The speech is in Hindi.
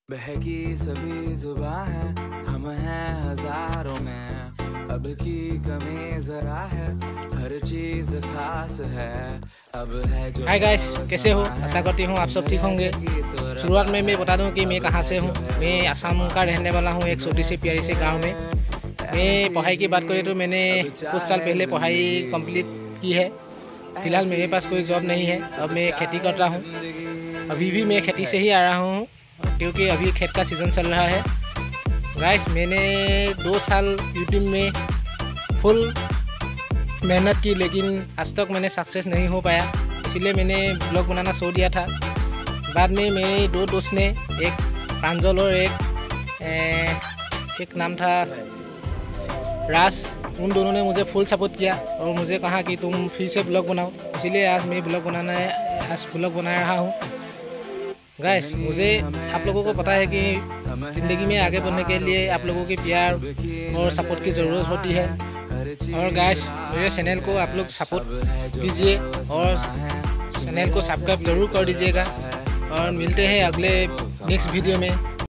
बहकी सभी जुबां है, हम हैं हजारों में, अब की कमी जरा है, हर चीज खास है, अब है जो। हाय गाइस, कैसे हो? आशा करती हूँ आप सब ठीक होंगे। शुरुआत में मैं बता दूं कि मैं कहाँ से हूँ। मैं असम का रहने वाला हूँ, एक छोटी सी प्यारी सी गांव में। मैं पढ़ाई की बात करें तो मैंने कुछ साल पहले पढ़ाई कंप्लीट की है। फिलहाल मेरे पास कोई जॉब नहीं है। अब मैं खेती करता हूँ। अभी भी मैं खेती से ही आ रहा हूँ क्योंकि अभी खेत का सीज़न चल रहा है। गाइस, मैंने 2 साल यूट्यूब में फुल मेहनत की, लेकिन आज तक मैंने सक्सेस नहीं हो पाया। इसलिए मैंने ब्लॉग बनाना छोड़ दिया था। बाद में मेरे 2 दोस्त ने, एक प्रांजल और एक नाम था राज, उन दोनों ने मुझे फुल सपोर्ट किया और मुझे कहा कि तुम फिर से ब्लॉग बनाओ। इसीलिए आज मैं ब्लॉग बना रहा हूँ। गाइस, मुझे आप लोगों को पता है कि ज़िंदगी में आगे बढ़ने के लिए आप लोगों के प्यार और सपोर्ट की ज़रूरत होती है। और गाइस, मेरे चैनल को आप लोग सपोर्ट कीजिए और चैनल को सब्सक्राइब जरूर कर दीजिएगा। और मिलते हैं अगले नेक्स्ट वीडियो में।